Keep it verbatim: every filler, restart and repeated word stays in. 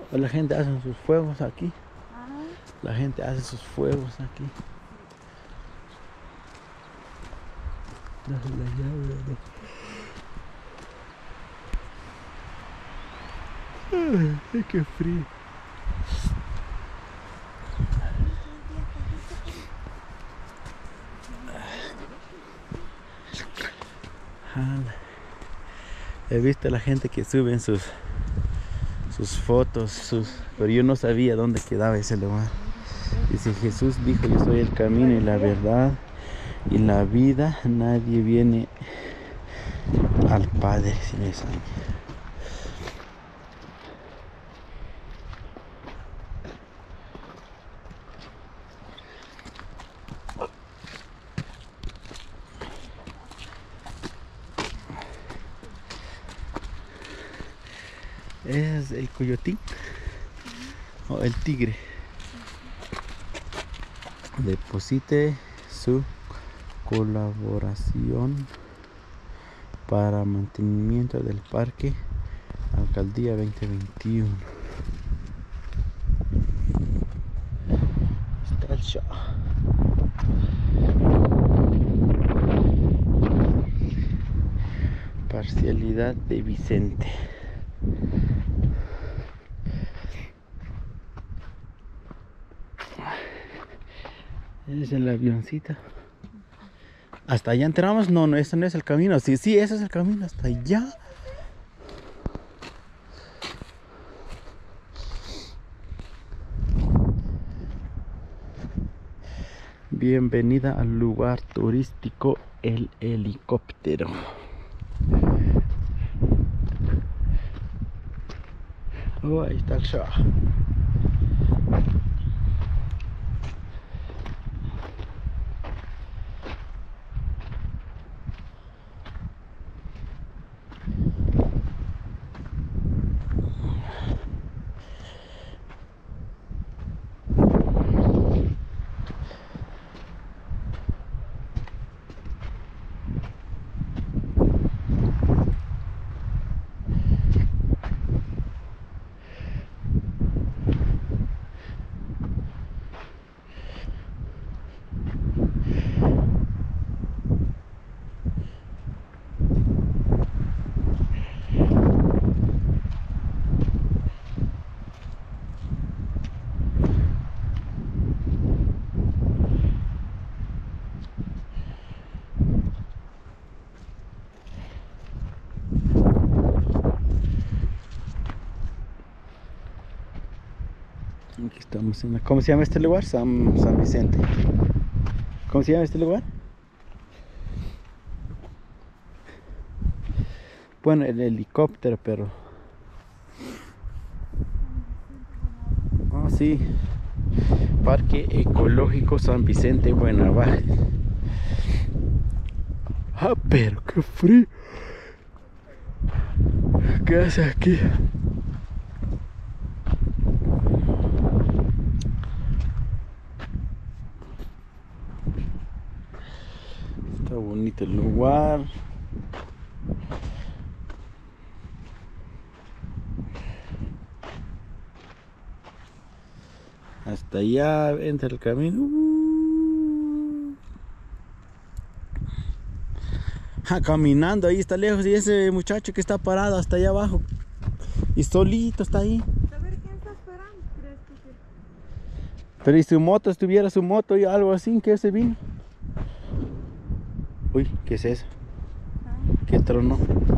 La gente hace sus fuegos aquí. Ah, La gente hace sus fuegos aquí. La, la llave, ¿no? Ay, qué frío. He visto a la gente que suben sus sus fotos, sus, pero yo no sabía dónde quedaba ese lugar. Dice Jesús dijo: yo soy el camino y la verdad y la vida. Nadie viene al Padre sin esa. Es el coyotín o el tigre. Deposite su colaboración para mantenimiento del parque, alcaldía veinte veintiuno. Está el show. Parcialidad de Vicente. Es el avioncito. Hasta allá entramos. No, no, ese no es el camino. Sí, sí, ese es el camino. Hasta allá. Bienvenida al lugar turístico El Helicóptero. Oh, ahí está el show. Aquí estamos en la... ¿Cómo se llama este lugar? San, San Vicente. ¿Cómo se llama este lugar? Bueno, el helicóptero, pero... Oh, sí. Parque Ecológico San Vicente, Buenavaje. Ah, pero qué frío. ¿Qué hace aquí? Está bonito el lugar. Hasta allá entra el camino. Uh. Ah, caminando, ahí está lejos. Y ese muchacho que está parado hasta allá abajo. Y solito está ahí. a ver quién está esperando, ¿crees que sí? Pero ¿y su moto? Estuviera su moto y algo así, que se vino. Uy, ¿qué es eso? Ah. ¿Qué tronó?